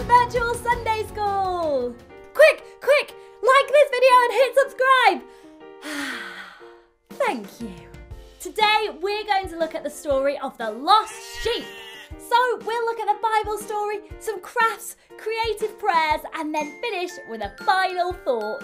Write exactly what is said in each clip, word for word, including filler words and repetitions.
Virtual Sunday School! Quick, quick, like this video and hit subscribe! Thank you. Today we're going to look at the story of the lost sheep. So we'll look at the Bible story, some crafts, creative prayers, and then finish with a final thought.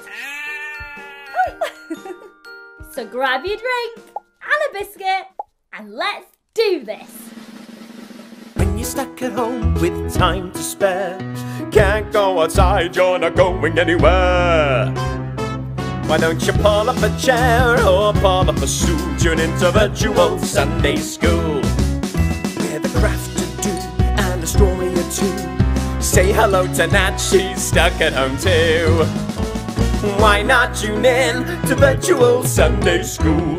So grab your drink and a biscuit and let's do this. When you're stuck at home with time to spare, can't go outside, you're not going anywhere. Why don't you pull up a chair or pull up a stool, tune into Virtual Sunday School. With a craft to do and a story or two. Say hello to Nat, she's stuck at home too. Why not tune in to Virtual Sunday School?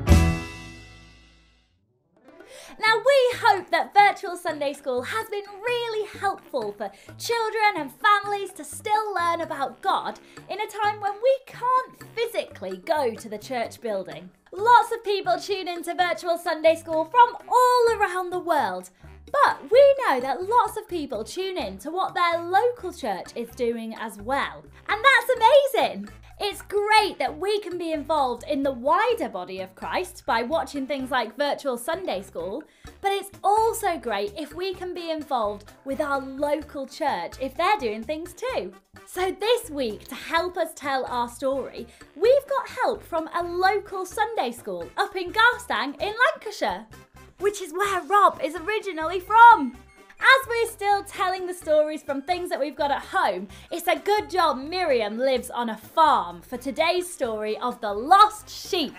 Now we hope that Virtual Sunday School has been really helpful for children and families to still learn about God in a time when we can't physically go to the church building. Lots of people tune into Virtual Sunday School from all around the world, but we know that lots of people tune in to what their local church is doing as well. And that's amazing! It's great that we can be involved in the wider body of Christ by watching things like Virtual Sunday School, but it's also great if we can be involved with our local church if they're doing things too. So this week, to help us tell our story, we've got help from a local Sunday school up in Garstang in Lancashire, which is where Rob is originally from. As we're still telling the stories from things that we've got at home, it's a good job Miriam lives on a farm for today's story of the lost sheep.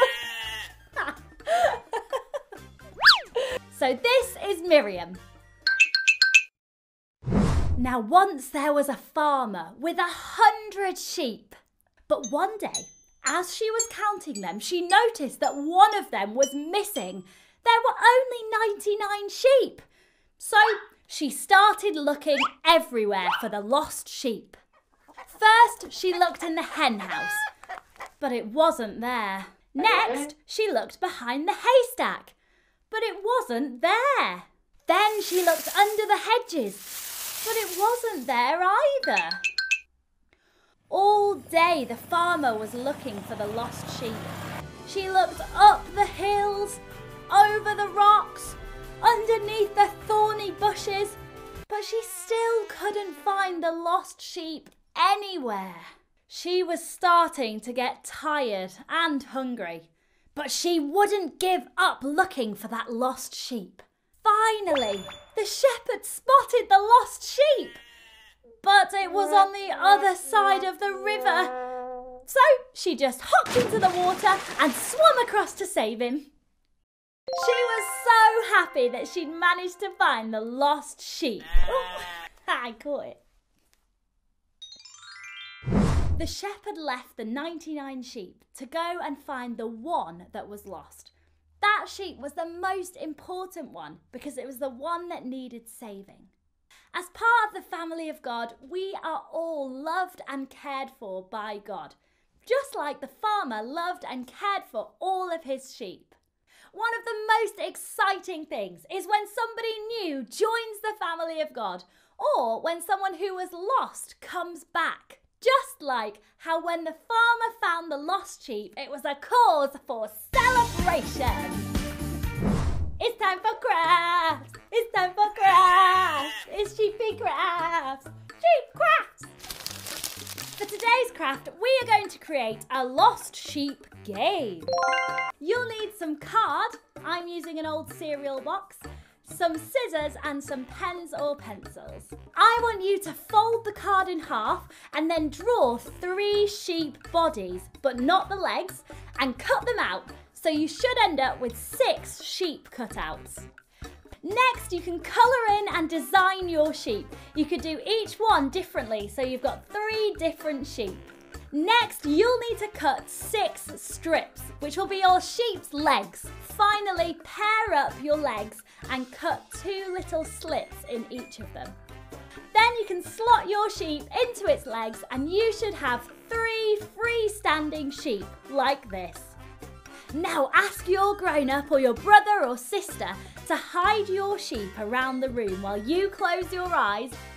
So this is Miriam. Now once there was a farmer with a hundred sheep. But one day, as she was counting them, she noticed that one of them was missing. There were only ninety-nine sheep. So she started looking everywhere for the lost sheep. First, she looked in the hen house, but it wasn't there. Next, she looked behind the haystack, but it wasn't there. Then she looked under the hedges, but it wasn't there either. All day the farmer was looking for the lost sheep. She looked up the hills, over the rocks, underneath the thorny bushes, but she still couldn't find the lost sheep anywhere. She was starting to get tired and hungry, but she wouldn't give up looking for that lost sheep. Finally, the shepherd spotted the lost sheep, but it was on the other side of the river. So she just hopped into the water and swam across to save him. She was so happy that she'd managed to find the lost sheep. Ooh, I caught it. The shepherd left the ninety-nine sheep to go and find the one that was lost. That sheep was the most important one because it was the one that needed saving. As part of the family of God, we are all loved and cared for by God, just like the farmer loved and cared for all of his sheep. One of the most exciting things is when somebody new joins the family of God, or when someone who was lost comes back. Just like how when the farmer found the lost sheep, it was a cause for celebration. It's time for crafts! It's time for crafts! It's sheepy crafts! Sheep crafts! For today's craft, we are going to create a lost sheep game. You'll need some card, I'm using an old cereal box, some scissors and some pens or pencils. I want you to fold the card in half and then draw three sheep bodies, but not the legs, and cut them out, so you should end up with six sheep cutouts. Next, you can colour in and design your sheep. You could do each one differently, so you've got three different sheep. Next, you'll need to cut six strips, which will be your sheep's legs. Finally, pair up your legs and cut two little slits in each of them. Then you can slot your sheep into its legs and you should have three freestanding sheep like this. Now ask your grown-up or your brother or sister to hide your sheep around the room while you close your eyes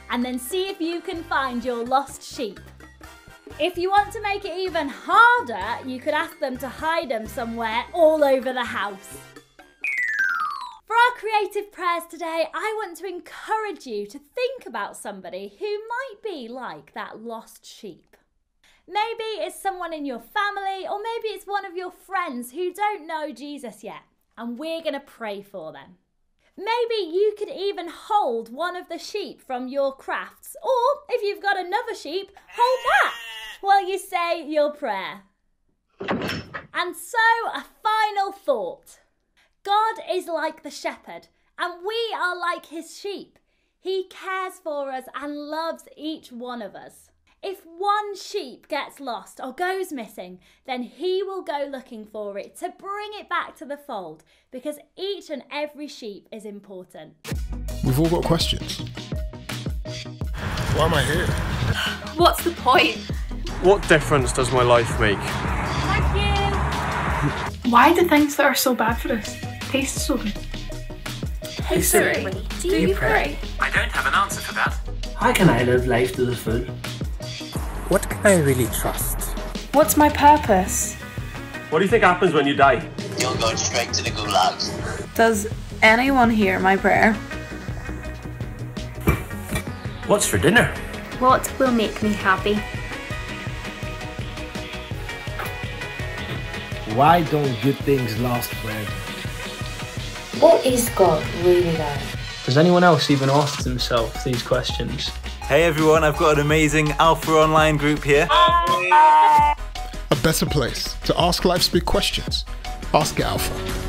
and then see if you can find your lost sheep. If you want to make it even harder, you could ask them to hide them somewhere all over the house. For our creative prayers today, I want to encourage you to think about somebody who might be like that lost sheep. Maybe it's someone in your family, or maybe it's one of your friends who don't know Jesus yet, and we're going to pray for them. Maybe you could even hold one of the sheep from your crafts, or if you've got another sheep, hold that while you say your prayer. And so, a final thought. God is like the shepherd, and we are like his sheep. He cares for us and loves each one of us. If one sheep gets lost or goes missing, then he will go looking for it to bring it back to the fold, because each and every sheep is important. We've all got questions. Why am I here? What's the point? What difference does my life make? Thank you. Why do things that are so bad for us taste so good? Hey Siri, do you pray? I don't have an answer for that. How can I live life to the full? What can I really trust? What's my purpose? What do you think happens when you die? You're going straight to the gulags. Does anyone hear my prayer? What's for dinner? What will make me happy? Why don't good things last forever? What is God really like? Does anyone else even ask themselves these questions? Hey everyone, I've got an amazing Alpha Online group here. A better place to ask life's big questions. Ask Alpha.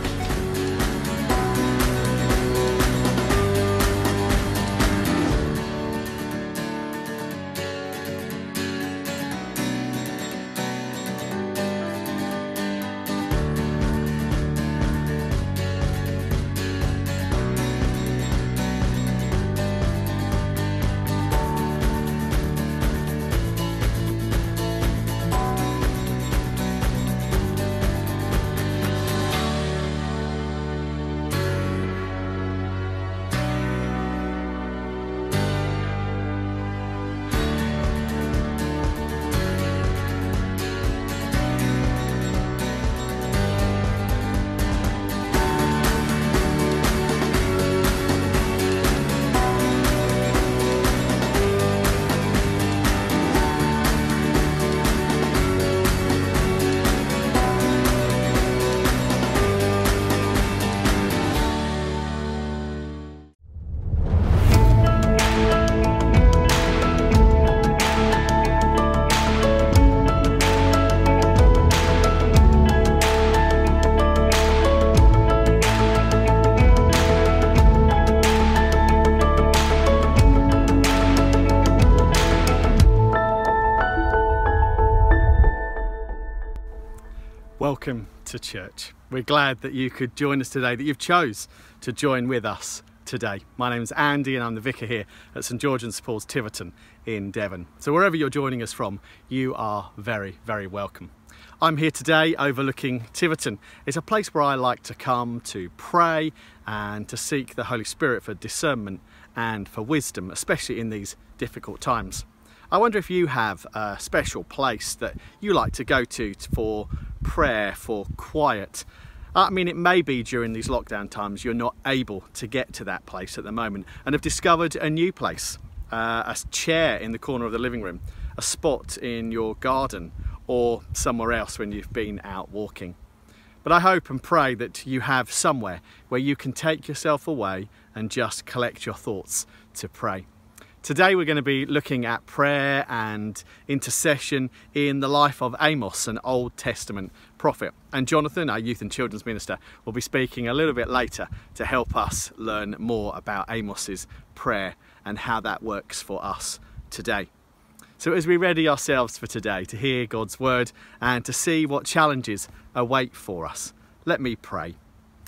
Welcome to church. We're glad that you could join us today, that you've chose to join with us today. My name's Andy and I'm the vicar here at St George and St Paul's Tiverton in Devon. So wherever you're joining us from, you are very, very welcome. I'm here today overlooking Tiverton. It's a place where I like to come to pray and to seek the Holy Spirit for discernment and for wisdom, especially in these difficult times. I wonder if you have a special place that you like to go to for prayer, for quiet. I mean, it may be during these lockdown times you're not able to get to that place at the moment and have discovered a new place, uh, a chair in the corner of the living room, a spot in your garden or somewhere else when you've been out walking. But I hope and pray that you have somewhere where you can take yourself away and just collect your thoughts to pray. Today we're going to be looking at prayer and intercession in the life of Amos, an Old Testament prophet. And Jonathan, our youth and children's minister, will be speaking a little bit later to help us learn more about Amos's prayer and how that works for us today. So as we ready ourselves for today to hear God's word and to see what challenges await for us, let me pray.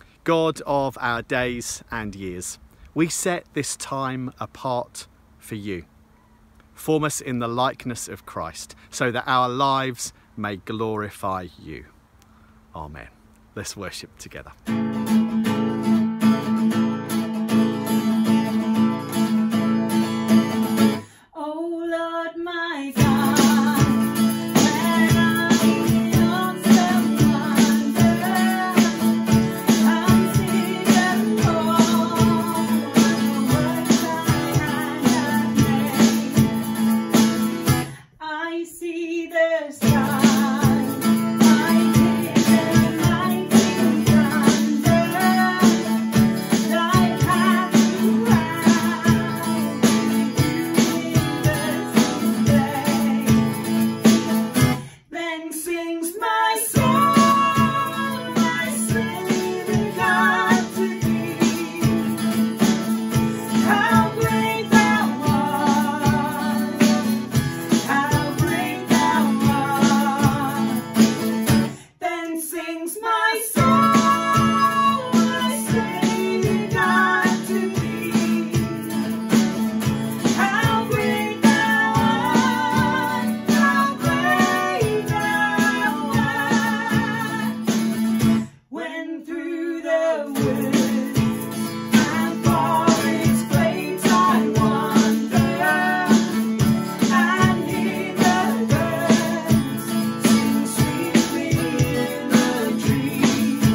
God of our days and years, we set this time apart for you. Form us in the likeness of Christ so that our lives may glorify you. Amen. Let's worship together. sings my soul, my Savior God to thee. How great thou art, how great thou art. When through the woods and forest glades I wander, and hear the birds sing sweetly in the trees.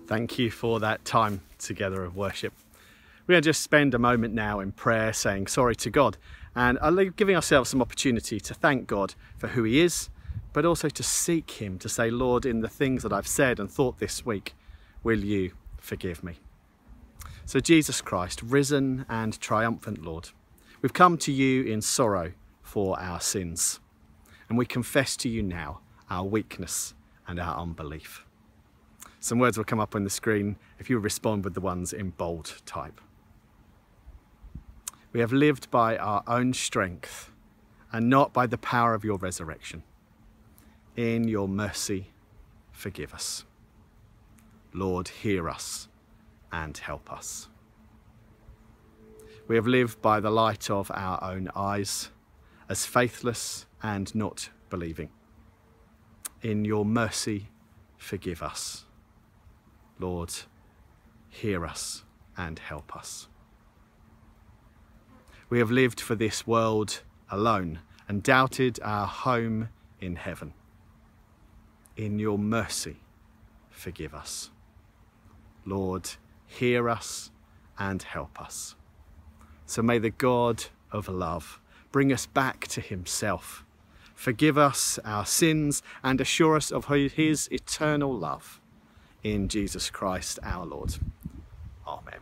Thank you for that time together of worship. We're going to just spend a moment now in prayer saying sorry to God and giving ourselves some opportunity to thank God for who he is, but also to seek him, to say, Lord, in the things that I've said and thought this week, will you forgive me? So Jesus Christ, risen and triumphant Lord, we've come to you in sorrow for our sins, and we confess to you now our weakness and our unbelief. Some words will come up on the screen if you respond with the ones in bold type. We have lived by our own strength and not by the power of your resurrection. In your mercy, forgive us. Lord, hear us and help us. We have lived by the light of our own eyes, as faithless and not believing. In your mercy, forgive us. Lord, hear us and help us. We have lived for this world alone and doubted our home in heaven. In your mercy, forgive us. Lord, hear us and help us. So may the God of love bring us back to himself, forgive us our sins and assure us of his eternal love. In Jesus Christ our Lord. Amen.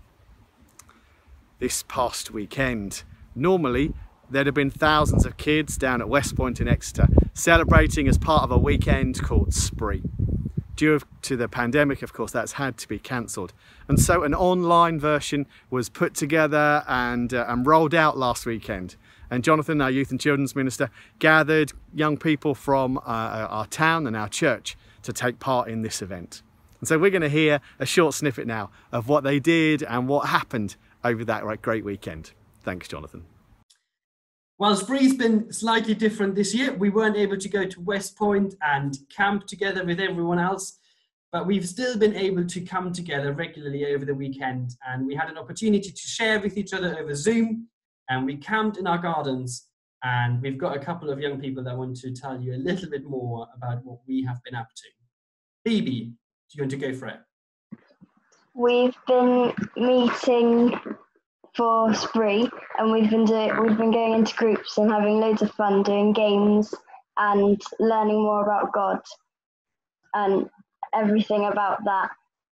This past weekend, normally there'd have been thousands of kids down at West Point in Exeter celebrating as part of a weekend called Spree. Due to the pandemic, of course, that's had to be cancelled. And so an online version was put together and, uh, and rolled out last weekend. And Jonathan, our Youth and Children's Minister, gathered young people from uh, our town and our church to take part in this event. And so we're going to hear a short snippet now of what they did and what happened over that great weekend. Thanks, Jonathan. Well, Spree's been slightly different this year. We weren't able to go to West Point and camp together with everyone else, but we've still been able to come together regularly over the weekend, and we had an opportunity to share with each other over Zoom, and we camped in our gardens, and we've got a couple of young people that want to tell you a little bit more about what we have been up to. Phoebe, do you want to go for it? We've been meeting for Spree, and we've been doing we've been going into groups and having loads of fun doing games and learning more about God and everything about that.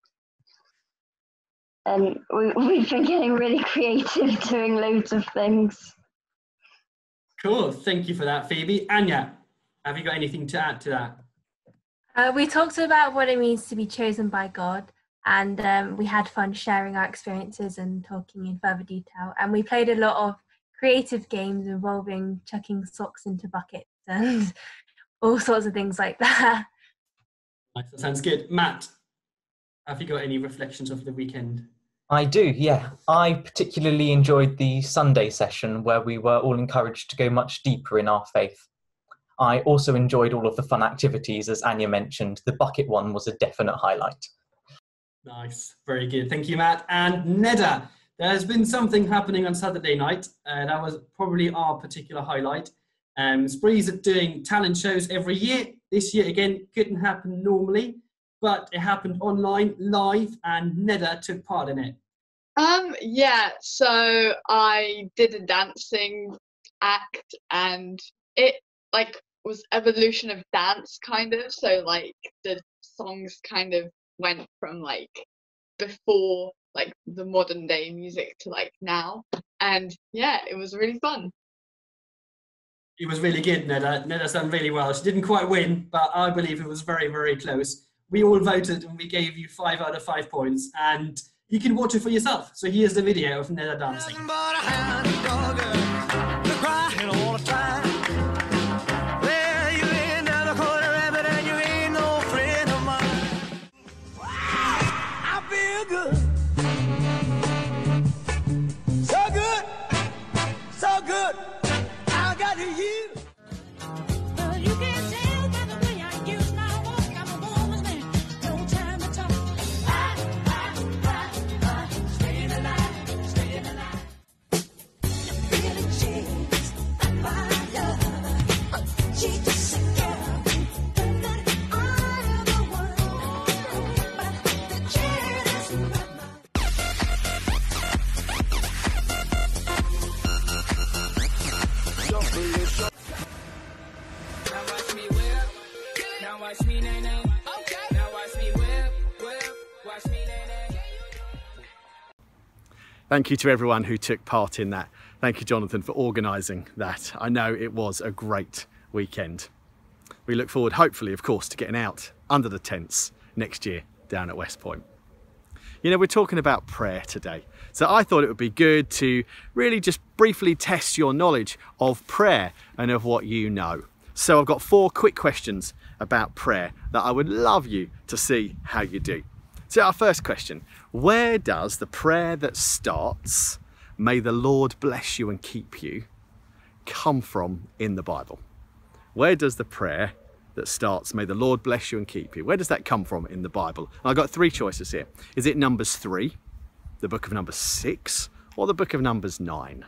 And we, we've been getting really creative doing loads of things. Cool, thank you for that, Phoebe. Anya, have you got anything to add to that? Uh, we talked about what it means to be chosen by God, and um, we had fun sharing our experiences and talking in further detail. And we played a lot of creative games involving chucking socks into buckets and all sorts of things like that. Nice, that sounds good. Matt, have you got any reflections of the weekend? I do, yeah. I particularly enjoyed the Sunday session where we were all encouraged to go much deeper in our faith. I also enjoyed all of the fun activities, as Anya mentioned. The bucket one was a definite highlight. Nice, very good. Thank you, Matt. And Neda, there's been something happening on Saturday night. Uh, that was probably our particular highlight. Um, Spree's doing talent shows every year. This year, again, couldn't happen normally, but it happened online, live, and Neda took part in it. Um, yeah, so I did a dancing act, and it, like, was evolution of dance, kind of. So, like, the songs kind of went from like before like the modern day music to like now, and yeah, it was really fun. It was really good, Neda. Neda's done really well. She didn't quite win, but I believe it was very, very close. We all voted and we gave you five out of five points, and you can watch it for yourself. So here's the video of Neda dancing. Feeling Now watch me, nay, nay. Okay. Now watch me whip, whip. Watch me, nay, nay. Thank you to everyone who took part in that. Thank you, Jonathan, for organising that. I know it was a great weekend. We look forward, hopefully, of course, to getting out under the tents next year down at West Point. You know, we're talking about prayer today, so I thought it would be good to really just briefly test your knowledge of prayer and of what you know. So I've got four quick questions about prayer that I would love you to see how you do. So our first question, where does the prayer that starts, "May the Lord bless you and keep you," come from in the Bible? Where does the prayer that starts, "May the Lord bless you and keep you," where does that come from in the Bible? And I've got three choices here. Is it Numbers three, the book of Numbers six, or the book of Numbers nine?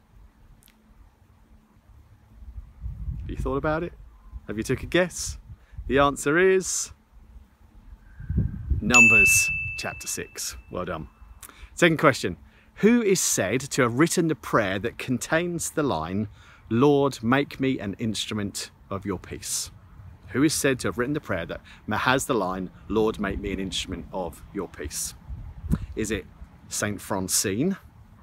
Have you thought about it? Have you took a guess? The answer is Numbers chapter six. Well done. Second question. Who is said to have written the prayer that contains the line, "Lord, make me an instrument of your peace"? Who is said to have written the prayer that has the line, "Lord, make me an instrument of your peace"? Is it Saint Francine,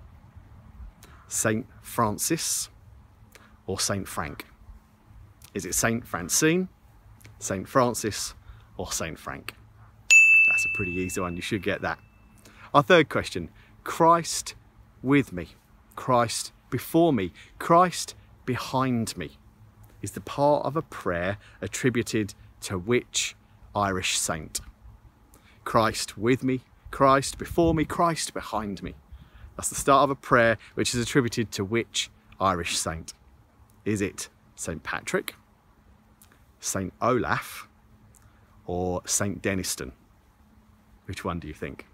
Saint Francis, or Saint Frank? Is it Saint Francine, Saint Francis, or Saint Frank? That's a pretty easy one, you should get that. Our third question, Christ with me, Christ before me, Christ behind me, is the part of a prayer attributed to which Irish saint? Christ with me, Christ before me, Christ behind me. That's the start of a prayer which is attributed to which Irish saint? Is it Saint Patrick, Saint Olaf, or Saint Denniston? Which one do you think?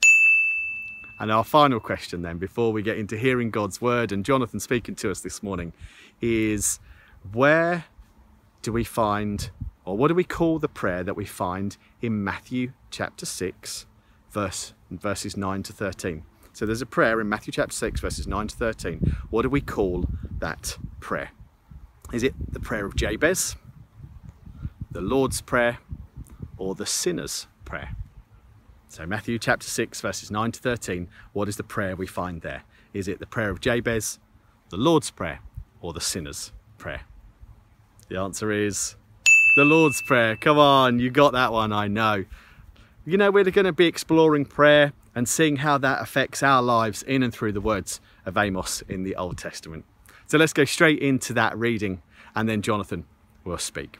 And our final question then, before we get into hearing God's word and Jonathan speaking to us this morning, is where do we find, or what do we call the prayer that we find in Matthew chapter six, verse, verses nine to thirteen? So there's a prayer in Matthew chapter six, verses nine to thirteen. What do we call that prayer? Is it the prayer of Jabez, the Lord's Prayer, or the sinner's prayer? So Matthew chapter six, verses nine to thirteen, what is the prayer we find there? Is it the prayer of Jabez, the Lord's Prayer, or the sinner's prayer? The answer is the Lord's Prayer. Come on, you got that one, I know. You know, we're going to be exploring prayer and seeing how that affects our lives in and through the words of Amos in the Old Testament. So let's go straight into that reading, and then Jonathan will speak.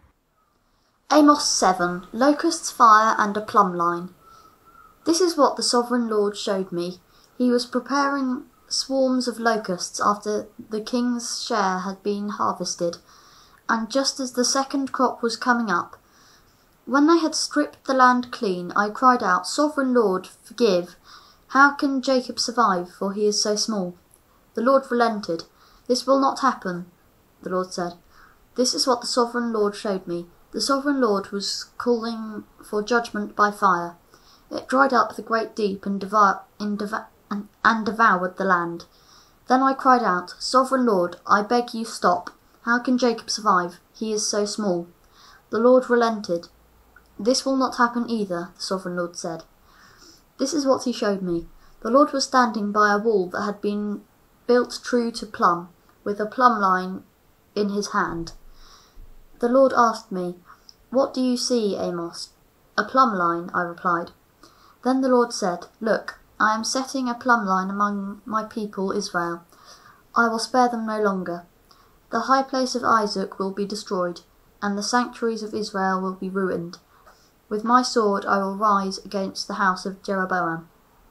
Amos seven, Locusts, Fire and a Plumb Line. This is what the Sovereign Lord showed me. He was preparing swarms of locusts after the king's share had been harvested, and just as the second crop was coming up. When they had stripped the land clean, I cried out, "Sovereign Lord, forgive. How can Jacob survive, for he is so small?" The Lord relented. "This will not happen," the Lord said. "This is what the Sovereign Lord showed me. The Sovereign Lord was calling for judgment by fire. It dried up the great deep and, devour, and, devour, and, and devoured the land. Then I cried out, 'Sovereign Lord, I beg you stop. How can Jacob survive? He is so small.' The Lord relented. 'This will not happen either,' the Sovereign Lord said. This is what he showed me. The Lord was standing by a wall that had been built true to plumb, with a plumb line in his hand. The Lord asked me, 'What do you see, Amos?' 'A plumb line,' I replied. Then the Lord said, 'Look, I am setting a plumb line among my people Israel. I will spare them no longer. The high place of Isaac will be destroyed, and the sanctuaries of Israel will be ruined. With my sword I will rise against the house of Jeroboam.'"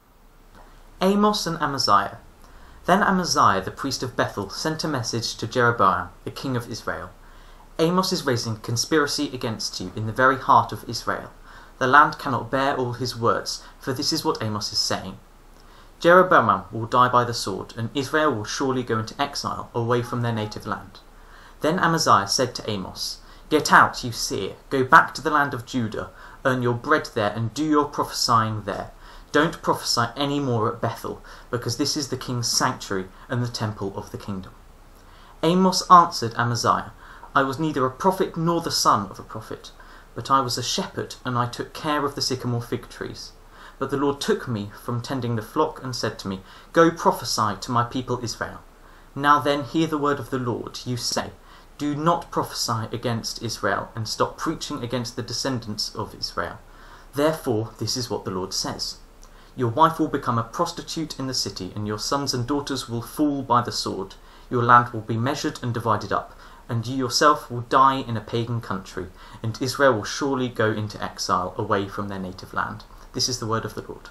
Amos and Amaziah. Then Amaziah, the priest of Bethel, sent a message to Jeroboam, the king of Israel. "Amos is raising conspiracy against you in the very heart of Israel. The land cannot bear all his words, for this is what Amos is saying. Jeroboam will die by the sword, and Israel will surely go into exile away from their native land." Then Amaziah said to Amos, "Get out, you seer, go back to the land of Judah, earn your bread there, and do your prophesying there. Don't prophesy any more at Bethel, because this is the king's sanctuary and the temple of the kingdom." Amos answered Amaziah, "I was neither a prophet nor the son of a prophet, But I was a shepherd, and I took care of the sycamore fig trees. But the Lord took me from tending the flock and said to me, Go prophesy to my people Israel. Now then, hear the word of the Lord. You say, Do not prophesy against Israel, and stop preaching against the descendants of Israel. Therefore, this is what the Lord says. Your wife will become a prostitute in the city, and your sons and daughters will fall by the sword. Your land will be measured and divided up, and you yourself will die in a pagan country, and Israel will surely go into exile away from their native land. This is the word of the Lord.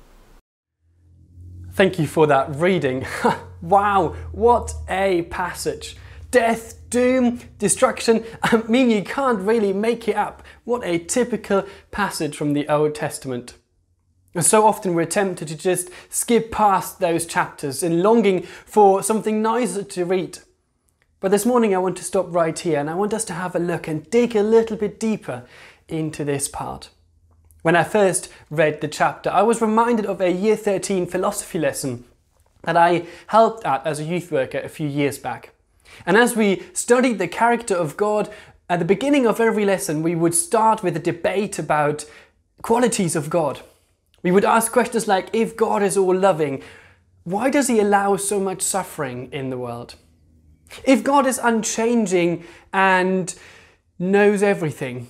Thank you for that reading. Wow, what a passage. Death, doom, destruction. I mean, you can't really make it up. What a typical passage from the Old Testament. And so often we're tempted to just skip past those chapters in longing for something nicer to read. But this morning I want to stop right here, and I want us to have a look and dig a little bit deeper into this part. When I first read the chapter, I was reminded of a year thirteen philosophy lesson that I helped at as a youth worker a few years back. And as we studied the character of God, at the beginning of every lesson we would start with a debate about qualities of God. We would ask questions like, if God is all loving, why does he allow so much suffering in the world? If God is unchanging and knows everything,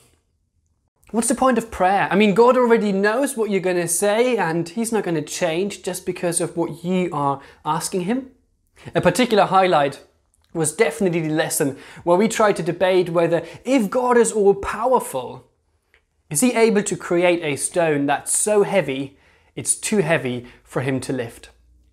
what's the point of prayer? I mean, God already knows what you're going to say, and he's not going to change just because of what you are asking him. A particular highlight was definitely the lesson where we tried to debate whether, if God is all powerful, is he able to create a stone that's so heavy, it's too heavy for him to lift?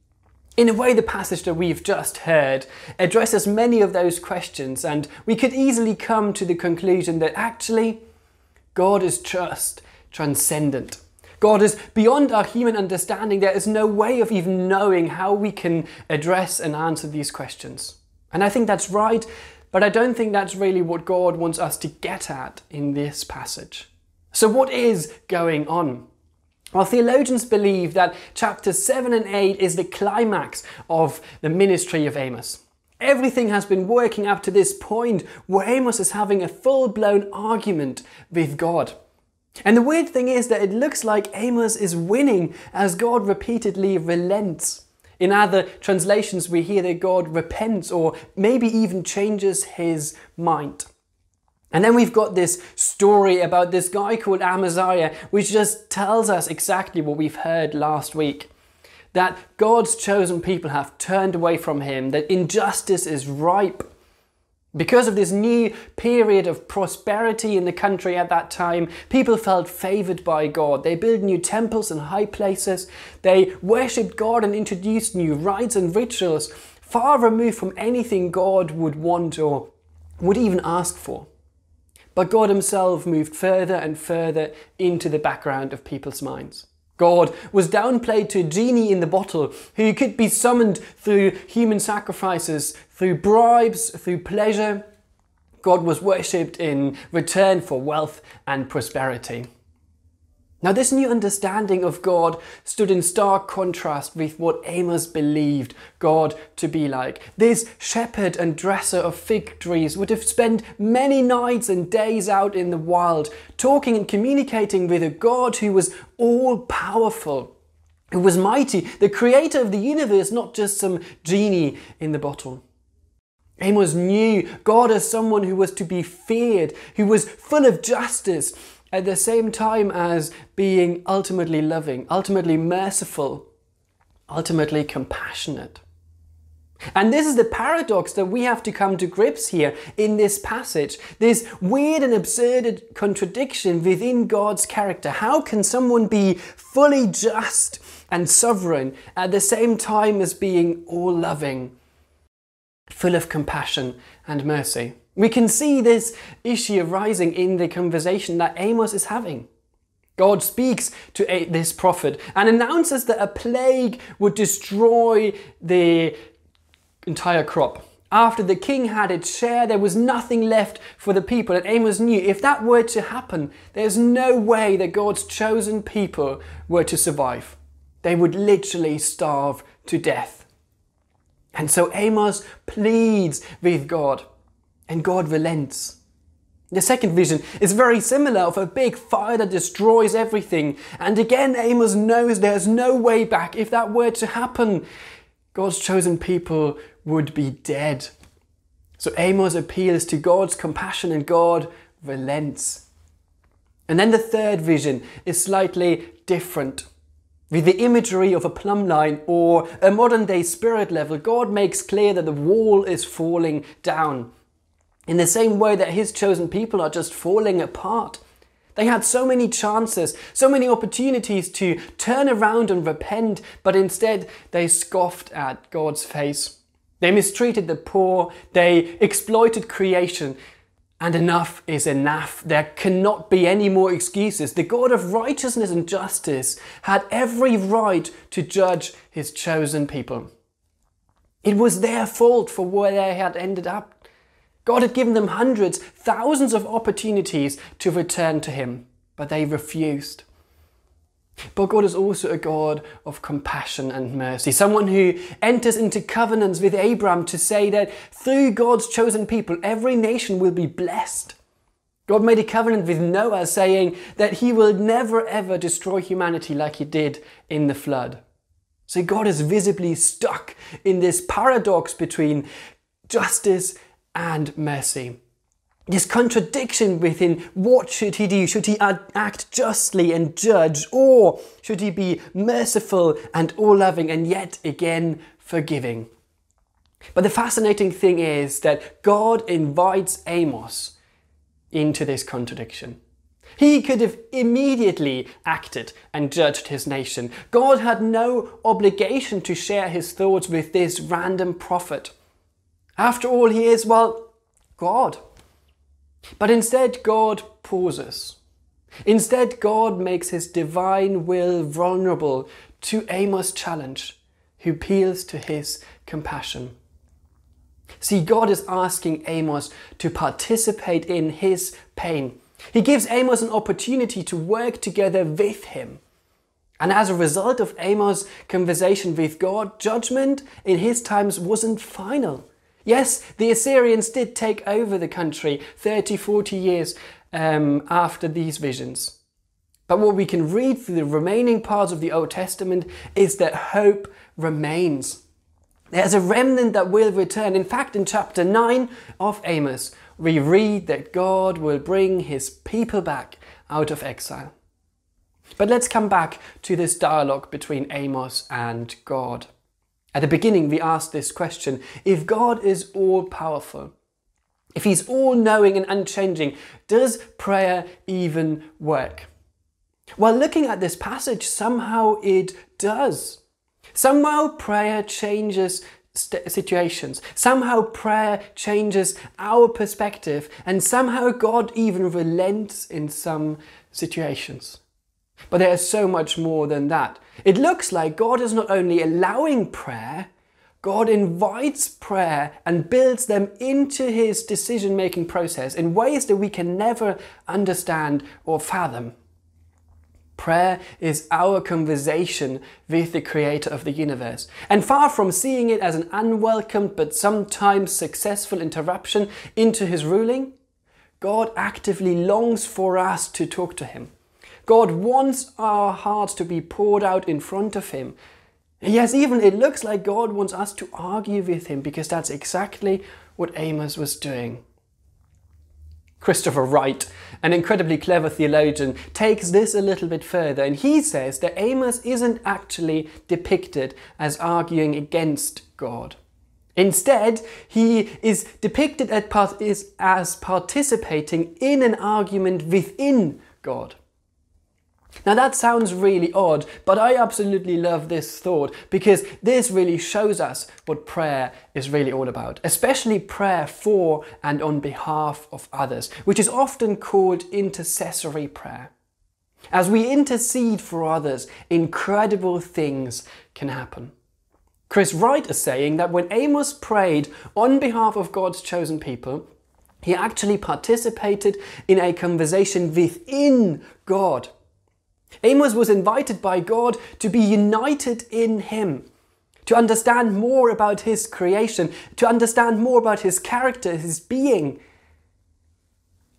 In a way, the passage that we've just heard addresses many of those questions, and we could easily come to the conclusion that actually God is just transcendent. God is beyond our human understanding. There is no way of even knowing how we can address and answer these questions. And I think that's right, but I don't think that's really what God wants us to get at in this passage. So what is going on? Well, theologians believe that chapters seven and eight is the climax of the ministry of Amos. Everything has been working up to this point where Amos is having a full-blown argument with God. And the weird thing is that it looks like Amos is winning as God repeatedly relents. In other translations, we hear that God repents or maybe even changes his mind. And then we've got this story about this guy called Amaziah, which just tells us exactly what we've heard last week. That God's chosen people have turned away from him, that injustice is ripe. Because of this new period of prosperity in the country at that time, people felt favoured by God. They built new temples and high places. They worshipped God and introduced new rites and rituals, far removed from anything God would want or would even ask for. But God himself moved further and further into the background of people's minds. God was downplayed to a genie in the bottle who could be summoned through human sacrifices, through bribes, through pleasure. God was worshipped in return for wealth and prosperity. Now, this new understanding of God stood in stark contrast with what Amos believed God to be like. This shepherd and dresser of fig trees would have spent many nights and days out in the wild, talking and communicating with a God who was all-powerful, who was mighty, the creator of the universe, not just some genie in the bottle. Amos knew God as someone who was to be feared, who was full of justice, at the same time as being ultimately loving, ultimately merciful, ultimately compassionate. And this is the paradox that we have to come to grips here in this passage. This weird and absurd contradiction within God's character. How can someone be fully just and sovereign at the same time as being all-loving, full of compassion and mercy? We can see this issue arising in the conversation that Amos is having. God speaks to this prophet and announces that a plague would destroy the entire crop. After the king had its share, there was nothing left for the people. And Amos knew if that were to happen, there's no way that God's chosen people were to survive. They would literally starve to death. And so Amos pleads with God. And God relents. The second vision is very similar, of a big fire that destroys everything. And again, Amos knows there's no way back. If that were to happen, God's chosen people would be dead. So Amos appeals to God's compassion and God relents. And then the third vision is slightly different. With the imagery of a plumb line or a modern day spirit level, God makes clear that the wall is falling down. In the same way that his chosen people are just falling apart. They had so many chances, so many opportunities to turn around and repent, but instead they scoffed at God's face. They mistreated the poor, they exploited creation, and enough is enough. There cannot be any more excuses. The God of righteousness and justice had every right to judge his chosen people. It was their fault for where they had ended up. God had given them hundreds, thousands of opportunities to return to him, but they refused. But God is also a God of compassion and mercy, someone who enters into covenants with Abraham to say that through God's chosen people, every nation will be blessed. God made a covenant with Noah saying that he will never ever destroy humanity like he did in the flood. So God is visibly stuck in this paradox between justice and mercy. This contradiction within what should he do? Should he act justly and judge, or should he be merciful and all-loving and yet again forgiving? But the fascinating thing is that God invites Amos into this contradiction. He could have immediately acted and judged his nation. God had no obligation to share his thoughts with this random prophet. After all, he is, well, God. But instead, God pauses. Instead, God makes his divine will vulnerable to Amos' challenge, who appeals to his compassion. See, God is asking Amos to participate in his pain. He gives Amos an opportunity to work together with him. And as a result of Amos' conversation with God, judgment in his times wasn't final. Yes, the Assyrians did take over the country thirty, forty years um, after these visions. But what we can read through the remaining parts of the Old Testament is that hope remains. There's a remnant that will return. In fact, in chapter nine of Amos, we read that God will bring his people back out of exile. But let's come back to this dialogue between Amos and God. At the beginning, we asked this question: if God is all-powerful, if he's all-knowing and unchanging, does prayer even work? Well, looking at this passage, somehow it does. Somehow prayer changes situations. Somehow prayer changes our perspective, and somehow God even relents in some situations. But there is so much more than that. It looks like God is not only allowing prayer, God invites prayer and builds them into his decision-making process in ways that we can never understand or fathom. Prayer is our conversation with the creator of the universe. And far from seeing it as an unwelcome but sometimes successful interruption into his ruling, God actively longs for us to talk to him. God wants our hearts to be poured out in front of him. Yes, even it looks like God wants us to argue with him, because that's exactly what Amos was doing. Christopher Wright, an incredibly clever theologian, takes this a little bit further, and he says that Amos isn't actually depicted as arguing against God. Instead, he is depicted as participating in an argument within God. Now that sounds really odd, but I absolutely love this thought, because this really shows us what prayer is really all about, especially prayer for and on behalf of others, which is often called intercessory prayer. As we intercede for others, incredible things can happen. Chris Wright is saying that when Amos prayed on behalf of God's chosen people, he actually participated in a conversation within God. Amos was invited by God to be united in him, to understand more about his creation, to understand more about his character, his being.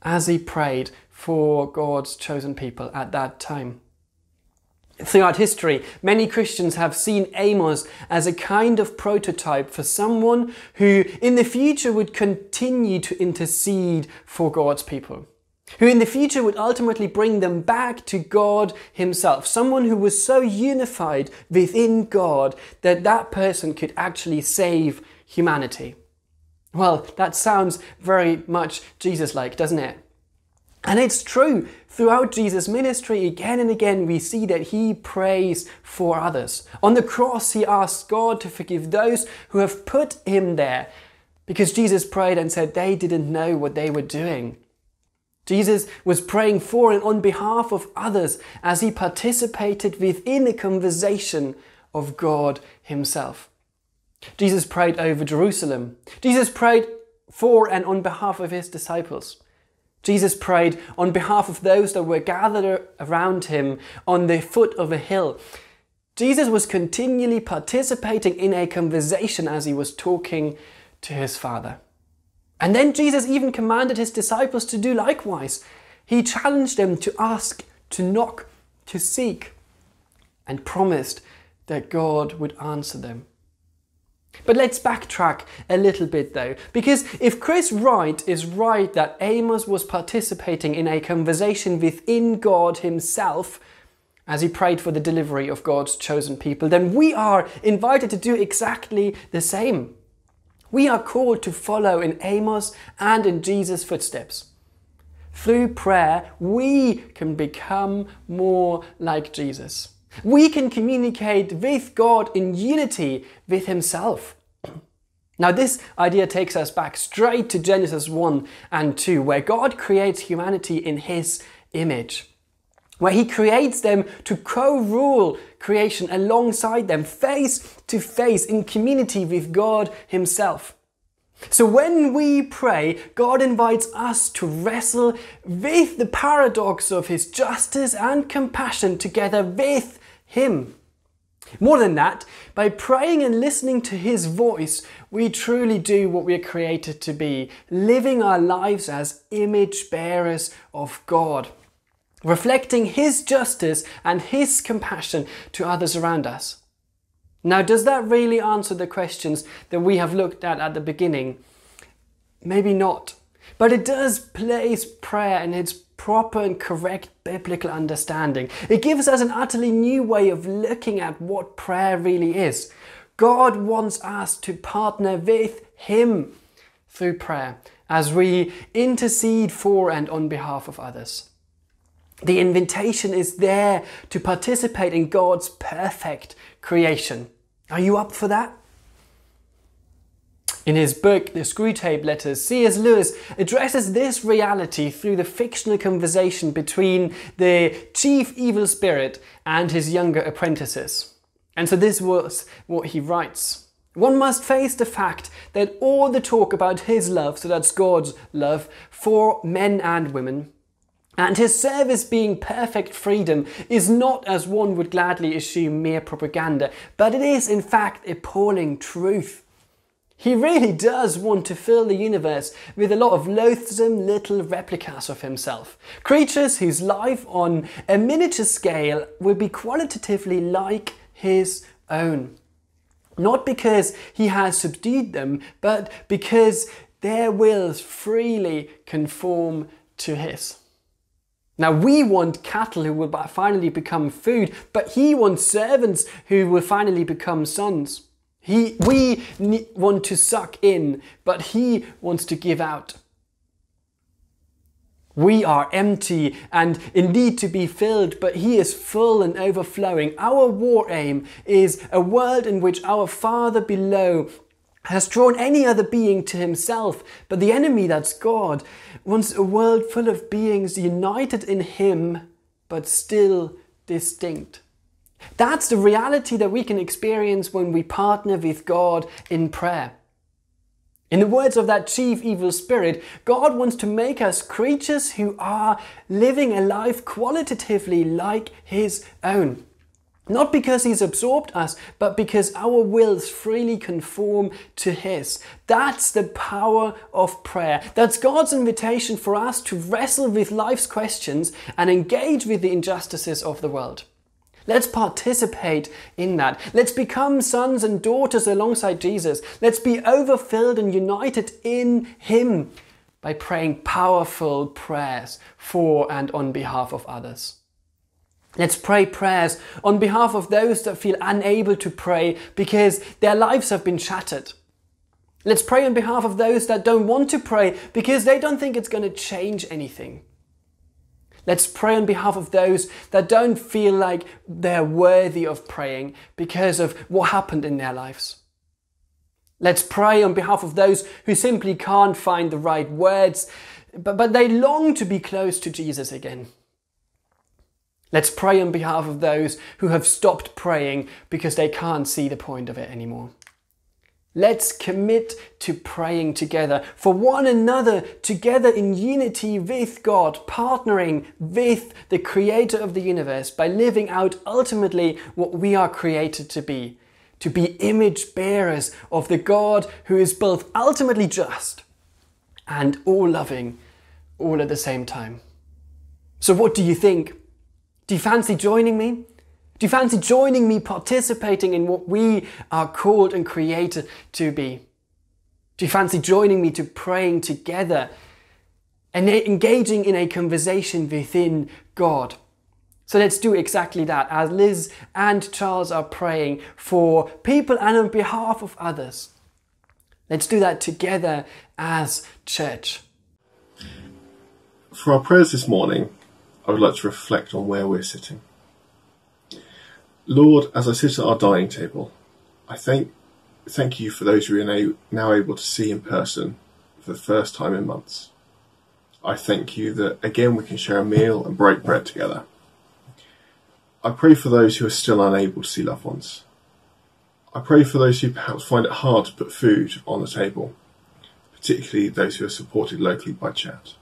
as he prayed for God's chosen people at that time. Throughout history, many Christians have seen Amos as a kind of prototype for someone who in the future would continue to intercede for God's people, who in the future would ultimately bring them back to God himself, someone who was so unified within God that that person could actually save humanity. Well, that sounds very much Jesus-like, doesn't it? And it's true. Throughout Jesus' ministry, again and again, we see that he prays for others. On the cross, he asks God to forgive those who have put him there, because Jesus prayed and said they didn't know what they were doing. Jesus was praying for and on behalf of others as he participated within a conversation of God himself. Jesus prayed over Jerusalem. Jesus prayed for and on behalf of his disciples. Jesus prayed on behalf of those that were gathered around him on the foot of a hill. Jesus was continually participating in a conversation as he was talking to his Father. And then Jesus even commanded his disciples to do likewise. He challenged them to ask, to knock, to seek, and promised that God would answer them. But let's backtrack a little bit though, because if Chris Wright is right that Amos was participating in a conversation within God himself as he prayed for the delivery of God's chosen people, then we are invited to do exactly the same. We are called to follow in Amos and in Jesus' footsteps. Through prayer, we can become more like Jesus. We can communicate with God in unity with himself. Now this idea takes us back straight to Genesis one and two, where God creates humanity in his image, where he creates them to co-rule creation alongside them, face to face in community with God himself. So when we pray, God invites us to wrestle with the paradox of his justice and compassion together with him. More than that, by praying and listening to his voice, we truly do what we are created to be, living our lives as image bearers of God, reflecting his justice and his compassion to others around us. Now, does that really answer the questions that we have looked at at the beginning? Maybe not, but it does place prayer in its proper and correct biblical understanding. It gives us an utterly new way of looking at what prayer really is. God wants us to partner with him through prayer as we intercede for and on behalf of others. The invitation is there to participate in God's perfect creation. Are you up for that? In his book, The Screwtape Letters, C S Lewis addresses this reality through the fictional conversation between the chief evil spirit and his younger apprentices. And so this was what he writes. One must face the fact that all the talk about his love, so that's God's love, for men and women, and his service being perfect freedom, is not, as one would gladly assume, mere propaganda, but it is in fact appalling truth. He really does want to fill the universe with a lot of loathsome little replicas of himself. Creatures whose life on a miniature scale will be qualitatively like his own. Not because he has subdued them, but because their wills freely conform to his. Now we want cattle who will finally become food, but he wants servants who will finally become sons. He, we want to suck in, but he wants to give out. We are empty and in need to be filled, but he is full and overflowing. Our war aim is a world in which our Father below has drawn any other being to himself, but the enemy, that's God, wants a world full of beings united in him, but still distinct. That's the reality that we can experience when we partner with God in prayer. In the words of that chief evil spirit, God wants to make us creatures who are living a life qualitatively like his own. Not because he's absorbed us, but because our wills freely conform to his. That's the power of prayer. That's God's invitation for us to wrestle with life's questions and engage with the injustices of the world. Let's participate in that. Let's become sons and daughters alongside Jesus. Let's be overfilled and united in him by praying powerful prayers for and on behalf of others. Let's pray prayers on behalf of those that feel unable to pray because their lives have been shattered. Let's pray on behalf of those that don't want to pray because they don't think it's going to change anything. Let's pray on behalf of those that don't feel like they're worthy of praying because of what happened in their lives. Let's pray on behalf of those who simply can't find the right words, but, but they long to be close to Jesus again. Let's pray on behalf of those who have stopped praying because they can't see the point of it anymore. Let's commit to praying together for one another, together in unity with God, partnering with the Creator of the universe by living out ultimately what we are created to be, to be image bearers of the God who is both ultimately just and all loving, all at the same time. So what do you think? Do you fancy joining me? Do you fancy joining me participating in what we are called and created to be? Do you fancy joining me to praying together and engaging in a conversation within God? So let's do exactly that as Liz and Charles are praying for people and on behalf of others. Let's do that together as church. For our prayers this morning, I would like to reflect on where we're sitting. Lord, as I sit at our dining table, I thank, thank you for those who are now able to see in person for the first time in months. I thank you that again we can share a meal and break bread together. I pray for those who are still unable to see loved ones. I pray for those who perhaps find it hard to put food on the table, particularly those who are supported locally by chat.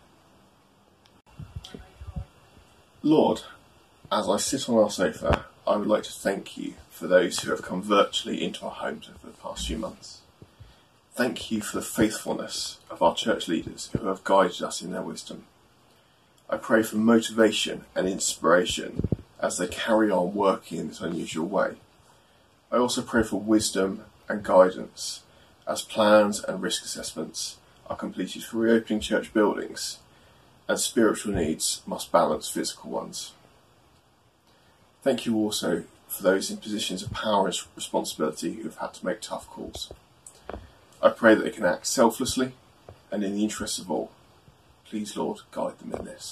Lord, as I sit on our sofa, I would like to thank you for those who have come virtually into our homes over the past few months. Thank you for the faithfulness of our church leaders who have guided us in their wisdom. I pray for motivation and inspiration as they carry on working in this unusual way. I also pray for wisdom and guidance as plans and risk assessments are completed for reopening church buildings and spiritual needs must balance physical ones. Thank you also for those in positions of power and responsibility who have had to make tough calls. I pray that they can act selflessly and in the interests of all. Please, Lord, guide them in this.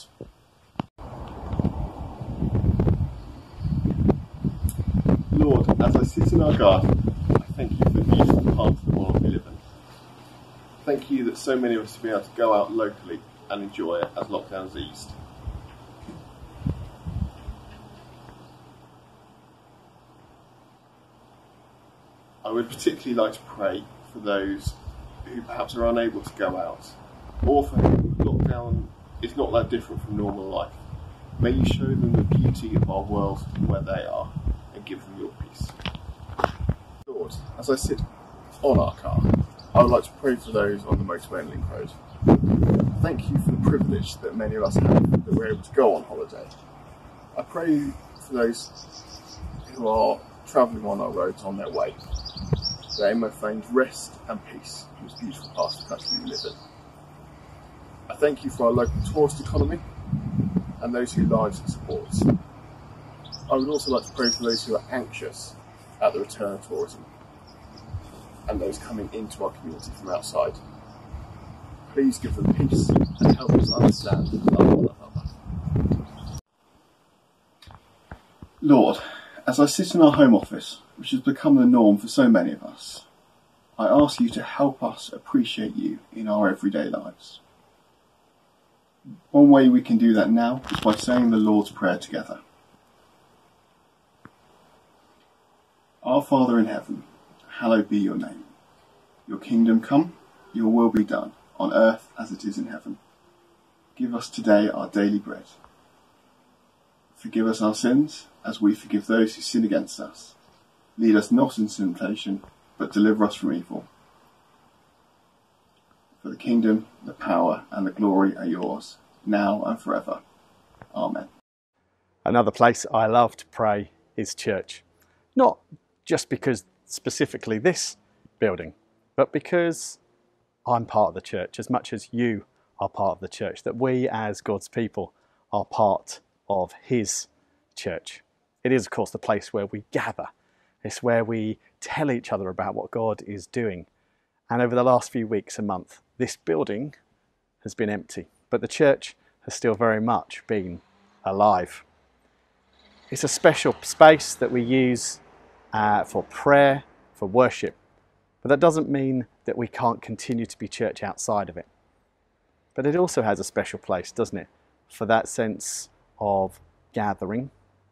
Lord, as I sit in our garden, I thank you for the beautiful part of the world we live in. Thank you that so many of us have been able to go out locally and enjoy it as lockdowns eased. I would particularly like to pray for those who perhaps are unable to go out, or for whom lockdown is not that different from normal life. May you show them the beauty of our world where they are and give them your peace. Lord, as I sit on our car, I would like to pray for those on the motorway link road. Thank you for the privilege that many of us have that we're able to go on holiday. I pray for those who are travelling on our roads on their way, that they may find rest and peace in this beautiful part of the country we live in. I thank you for our local tourist economy and those whose lives it supports. I would also like to pray for those who are anxious at the return of tourism and those coming into our community from outside. Please give them peace and help us understand and love one another. Lord, as I sit in our home office, which has become the norm for so many of us, I ask you to help us appreciate you in our everyday lives. One way we can do that now is by saying the Lord's Prayer together. Our Father in heaven, hallowed be your name. Your kingdom come, your will be done, on earth as it is in heaven. Give us today our daily bread. Forgive us our sins, as we forgive those who sin against us. Lead us not into temptation, but deliver us from evil. For the kingdom, the power, and the glory are yours, now and forever. Amen. Another place I love to pray is church. Not just because specifically this building, but because I'm part of the church as much as you are part of the church, that we as God's people are part of his church. It is, of course, the place where we gather. It's where we tell each other about what God is doing. And over the last few weeks and months, this building has been empty, but the church has still very much been alive. It's a special space that we use uh, for prayer, for worship, but that doesn't mean that we can't continue to be church outside of it. But it also has a special place, doesn't it, for that sense of gathering,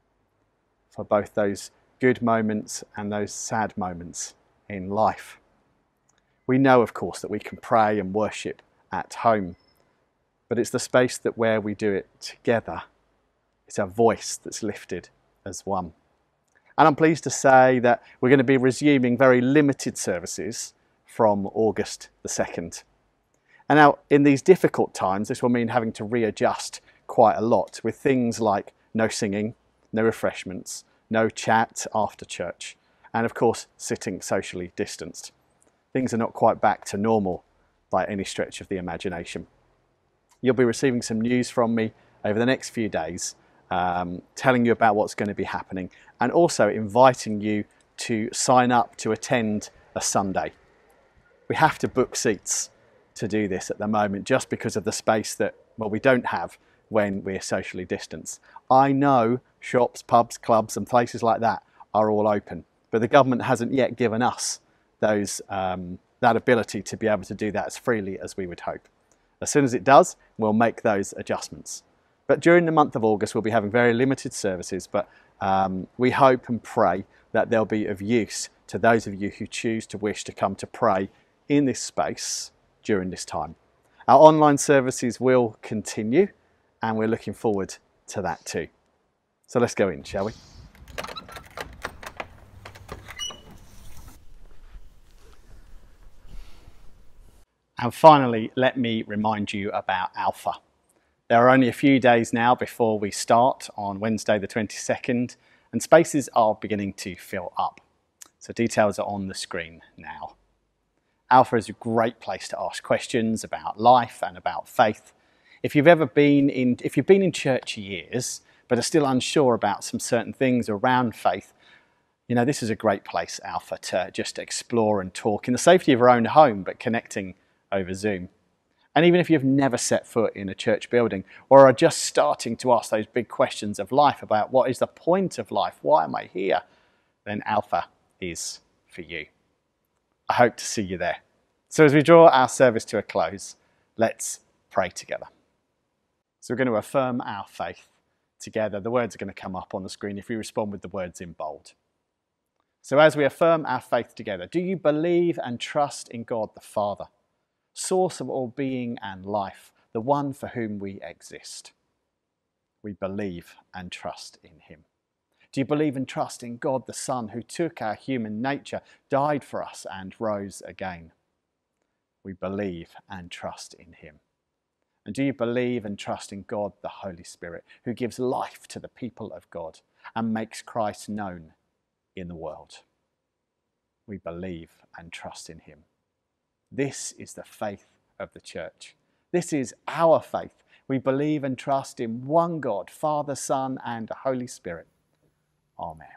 for both those good moments and those sad moments in life. We know, of course, that we can pray and worship at home, but it's the space that where we do it together, it's our voice that's lifted as one. And I'm pleased to say that we're going to be resuming very limited services from August the second. And now, in these difficult times, this will mean having to readjust quite a lot with things like no singing, no refreshments, no chat after church, and of course, sitting socially distanced. Things are not quite back to normal by any stretch of the imagination. You'll be receiving some news from me over the next few days, um, telling you about what's going to be happening, and also inviting you to sign up to attend a Sunday. We have to book seats to do this at the moment just because of the space that, well, we don't have when we're socially distanced. I know shops, pubs, clubs and places like that are all open, but the government hasn't yet given us those um, that ability to be able to do that as freely as we would hope. As soon as it does, we'll make those adjustments. But during the month of August, we'll be having very limited services, but um, we hope and pray that they'll be of use to those of you who choose to wish to come to pray in this space during this time. Our online services will continue, and we're looking forward to that too. So let's go in, shall we? And finally, let me remind you about Alpha. There are only a few days now before we start on Wednesday the twenty-second, and spaces are beginning to fill up. So details are on the screen now. Alpha is a great place to ask questions about life and about faith. If you've ever been in, if you've been in church years, but are still unsure about some certain things around faith, you know, this is a great place, Alpha, to just explore and talk in the safety of your own home, but connecting over Zoom. And even if you've never set foot in a church building or are just starting to ask those big questions of life about what is the point of life, why am I here, then Alpha is for you. I hope to see you there. So as we draw our service to a close, let's pray together. So we're going to affirm our faith together. The words are going to come up on the screen if you respond with the words in bold. So as we affirm our faith together, do you believe and trust in God the Father, source of all being and life, the one for whom we exist? We believe and trust in him. Do you believe and trust in God the Son, who took our human nature, died for us and rose again? We believe and trust in him. And do you believe and trust in God the Holy Spirit, who gives life to the people of God and makes Christ known in the world? We believe and trust in him. This is the faith of the church. This is our faith. We believe and trust in one God, Father, Son, and Holy Spirit. Amen.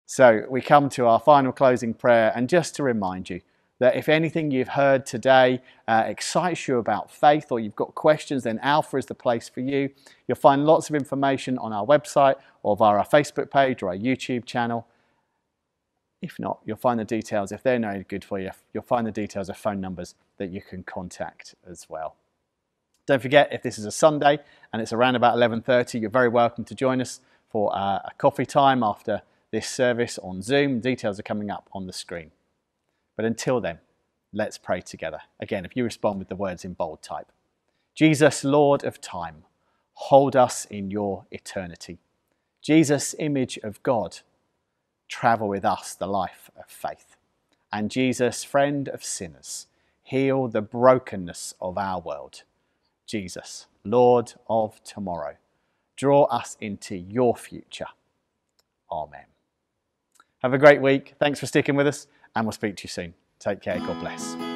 So we come to our final closing prayer, and just to remind you that if anything you've heard today uh, excites you about faith, or you've got questions, then Alpha is the place for you. You'll find lots of information on our website or via our Facebook page or our YouTube channel. If not, you'll find the details, if they're no good for you, you'll find the details of phone numbers that you can contact as well. Don't forget, if this is a Sunday and it's around about eleven thirty, you're very welcome to join us for uh, a coffee time after this service on Zoom. Details are coming up on the screen. But until then, let's pray together. Again, if you respond with the words in bold type. Jesus, Lord of time, hold us in your eternity. Jesus, image of God, travel with us the life of faith. And Jesus, friend of sinners, heal the brokenness of our world. Jesus, Lord of tomorrow, draw us into your future. Amen. Have a great week. Thanks for sticking with us, and we'll speak to you soon. Take care. God bless.